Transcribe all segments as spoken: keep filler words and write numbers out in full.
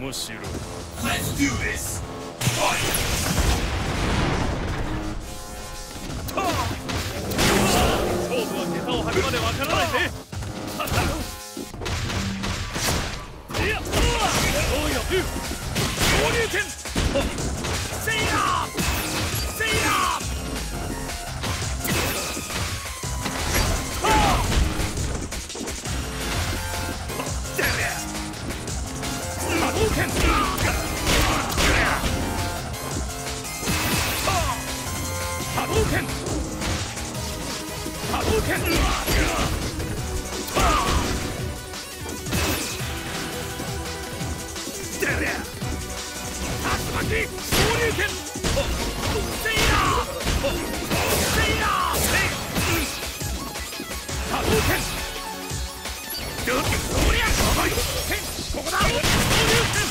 面白い。 Let's do this! Fight! 勝負は桁を張るまでわからないぜ。いや、そうよ。昇竜拳。セイラー。セイラー。波動拳。波動拳。波動拳。竜巻昇竜拳。セイラー。セイラー。波動拳。おりゃ剣。ここだ。昇竜拳。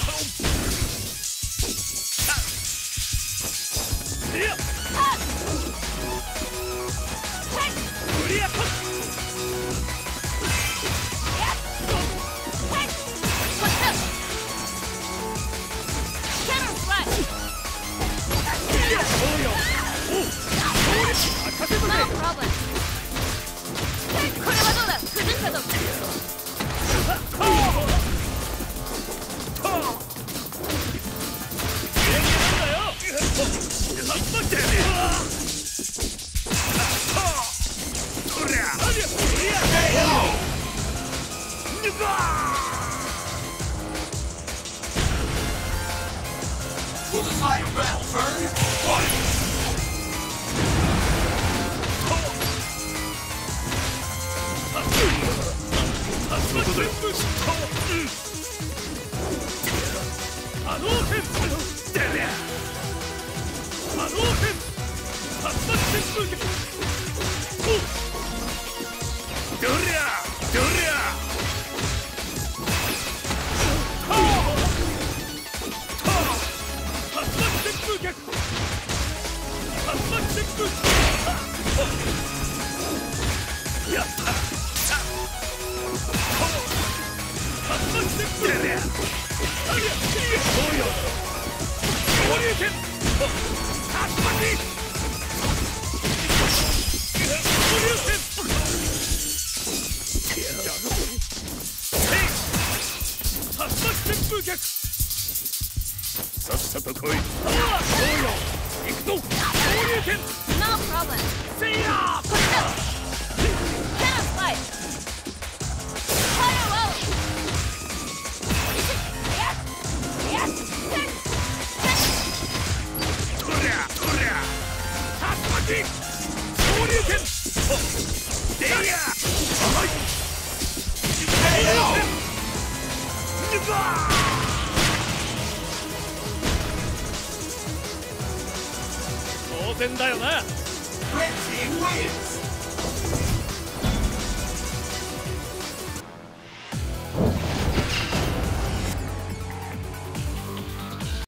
いや。クリアパス。 Will the tide of battle turn? Fight! 波動拳。波動拳。竜巻旋風拳。どりゃどりゃ。竜巻旋風拳。竜巻旋風拳。やった。竜巻旋風拳。そうよ。昇竜拳。竜巻。昇竜拳。竜巻旋風脚。さっさと来い。そうよ。行くぞ。昇竜拳。 No problem. セイラー。 Push up. Cannon fight. Fire well. Yes. Yes. Yes. とりゃとりゃ。竜巻。昇竜拳。でや。はい。昇竜拳。うわ。 当然だよな。 Red team wins!